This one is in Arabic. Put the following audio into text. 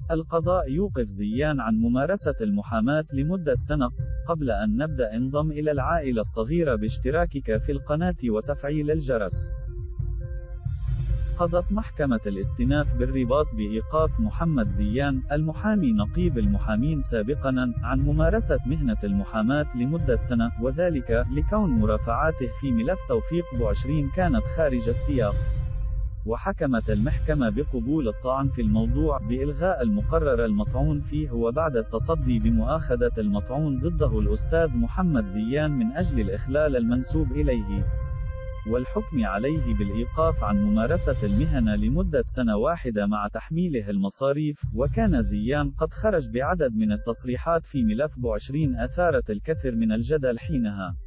القضاء يوقف زيان عن ممارسة المحاماة لمدة سنة. قبل أن نبدأ انضم إلى العائلة الصغيرة باشتراكك في القناة وتفعيل الجرس. قضت محكمة الاستئناف بالرباط بإيقاف محمد زيان، المحامي نقيب المحامين سابقاً، عن ممارسة مهنة المحاماة لمدة سنة، وذلك لكون مرافعاته في ملف توفيق ب20 كانت خارج السياق. وحكمت المحكمة بقبول الطعن في الموضوع بإلغاء المقرر المطعون فيه، وبعد التصدي بمؤاخذة المطعون ضده الأستاذ محمد زيان من أجل الإخلال المنسوب إليه، والحكم عليه بالإيقاف عن ممارسة المهنة لمدة سنة واحدة مع تحميله المصاريف. وكان زيان قد خرج بعدد من التصريحات في ملف ب20 أثارت الكثير من الجدل حينها.